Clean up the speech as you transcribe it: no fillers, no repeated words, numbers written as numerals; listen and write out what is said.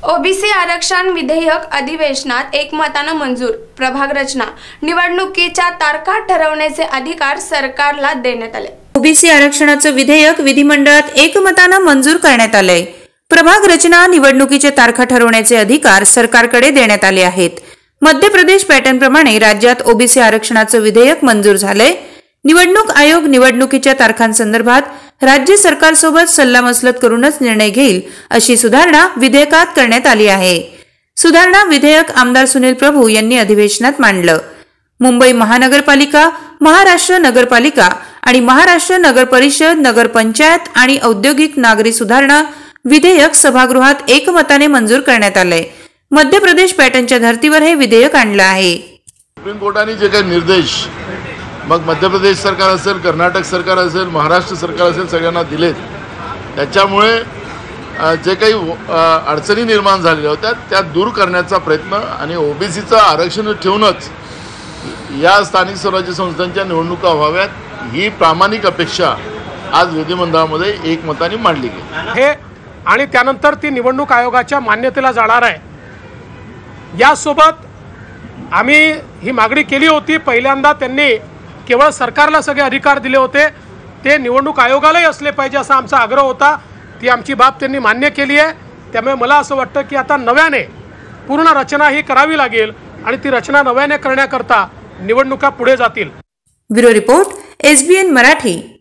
OBC आरक्षण विधेयक अधिवेशनात एकमतानं मंजूर। प्रभाग रचना निवडणुकीच्या तारखा ठरवण्याचे अधिकार सरकारला देण्यात आले। ओबीसी आरक्षणाचं विधेयक विधिमंडळात एकमतानं मंजूर करण्यात आलंय। प्रभाग रचना निवडणुकीच्या तारखा ठरवण्याचे अधिकार सरकारकडे देण्यात आले आहेत। मध्य प्रदेश पॅटर्न प्रमाणे राज्यात ओबीसी आरक्षणाचं विधेयक मंजूर झालंय। निवडणूक आयोग निवडणुकीच्या तारखांसंदर्भात राज्य सरकारसोबत सल्लामसलत करूनच निर्णय घेईल अशी सुधारणा विधेयकात करण्यात आली आहे। सुधारणा विधेयक आमदार सुनील प्रभू यांनी अधिवेशनात मांडलं। मुंबई महानगरपालिका, महाराष्ट्र नगरपालिका आणि महाराष्ट्र नगर परिषद, नगरपंचायत आणि औद्योगिक नागरी सुधारणा विधेयक सभागृहात एकमताने मंजूर करण्यात आलंय। मध्य प्रदेश पॅटर्नच्या धर्तीवर हे विधेयक आणलं आहे। सुप्रीम कोर्टाने जे काही निर्देश मग मध्य प्रदेश सरकार असेल, कर्नाटक सरकार असेल, महाराष्ट्र सरकार असेल, सगळ्यांना दिलेत, त्याच्यामुळे जे काही अडचणी निर्माण झालेल्या होत्या त्या दूर करण्याचा प्रयत्न आणि ओबीसीचं आरक्षण ठेवूनच या स्थानिक स्वराज्य संस्थांच्या निवडणुका व्हाव्यात ही प्रामाणिक अपेक्षा आज विधिमंडळामध्ये एकमताने मांडली गेली आहे आणि त्यानंतर ती निवडणूक आयोगाच्या मान्यतेला जाणार आहे। यासोबत आम्ही ही मागणी केली होती। पहिल्यांदा त्यांनी केवळ सरकारला सगळे अधिकार दिले होते, ते निवडणूक आयोगालाही असले पाहिजे असा आमचा आग्रह होता। ती आमची बाब त्यांनी मान्य केली आहे। त्यामुळे मला असं वाटतं की आता नव्याने पूर्ण रचना ही करावी लागेल आणि ती रचना नव्याने करण्याकरता निवडणुका पुढे जातील। Bureau report, SBN Marathi.